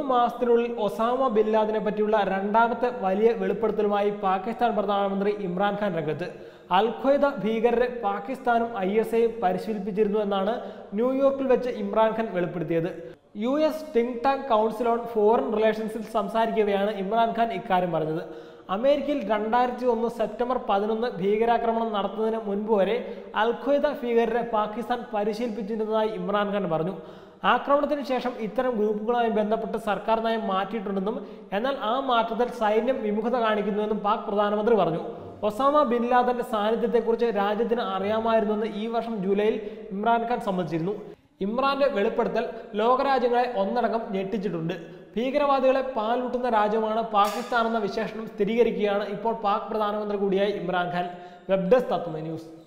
മാസത്തിനുള്ളിൽ Osama bin ലാദനെ പറ്റിയുള്ള രണ്ടാമത്തെ വലിയ വെളിപ്പെടുത്തലുമായി പാകിസ്ഥാൻ പ്രധാനമന്ത്രി ഇമ്രാൻഖാൻ രംഗത്ത്. അൽ ഖ്വയ്ദ ഭീകരരെ പാകിസ്ഥാനും ISIയും പരിശീലിപ്പിച്ചിരുന്നു എന്നാണ് ന്യൂയോർക്കിൽ വെച്ച് ഇമ്രാൻഖാൻ വെളിപ്പെടുത്തിയത്. US think tank council on foreign റിലേഷൻസിൽ സംസാരിക്കവെയാണ് ഇമ്രാൻഖാൻ ഇക്കാര്യം പറഞ്ഞത്. അമേരിക്കയിൽ 2001 സെപ്റ്റംബർ 11 ഭീകരാക്രമണം നടത്തുന്നതിന് മുൻപ് വരെ അൽ ഖ്വയ്ദ ഭീകരരെ പാകിസ്ഥാൻ പരിശീലിപ്പിച്ചിരുന്നതായി ഇമ്രാൻഖാൻ പറഞ്ഞു. ആക്രമണത്തിന് ശേഷം ഇത്തരം ഗ്രൂപ്പുകളുമായി ബന്ധപ്പെട്ട് സർക്കാർ നയം മാറ്റിയിട്ടുണ്ടെന്നും എന്നാൽ ആ മാറ്റത്തിൽ സൈന്യം വിമുഖത കാണിക്കുന്നുവെന്നും പാക് പ്രധാനമന്ത്രി പറഞ്ഞു. ഒസാമ ബിൻ ലാദന്റെ സാന്നിധ്യത്തെക്കുറിച്ച് രാജ്യത്തിന് അറിയാമായിരുന്നെന്ന് ഈ വർഷം ജൂലൈയിൽ ഇമ്രാൻഖാൻ സമ്മതിച്ചിരുന്നു. ഇമ്രാന്റെ വെളിപ്പെടുത്തൽ ലോകരാജ്യങ്ങളെ ഒന്നടങ്കം ഞെട്ടിച്ചിട്ടുണ്ട്. ഭീകരവാദികളെ പാലൂട്ടുന്ന രാജ്യമാണ് പാകിസ്ഥാൻ എന്ന വിശേഷണം സ്ഥിരീകരിക്കുകയാണ് ഇപ്പോൾ പാക് പ്രധാനമന്ത്രി കൂടിയായ Imran Khan. Web desk Tatwamayi news.